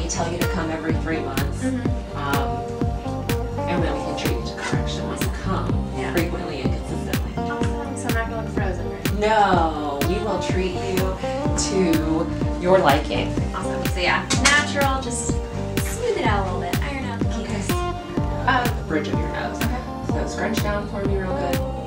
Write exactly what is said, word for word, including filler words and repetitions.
tell you to come every three months. Mm-hmm. um, and then we can treat you to correction when you come Yeah. frequently and consistently. Awesome. So I'm not going frozen, right? No, we will treat you to your liking. Awesome. So yeah, natural, just smooth it out a little bit. Iron out the kinks. Uh, the bridge of your nose. Okay. So scrunch down for me real good.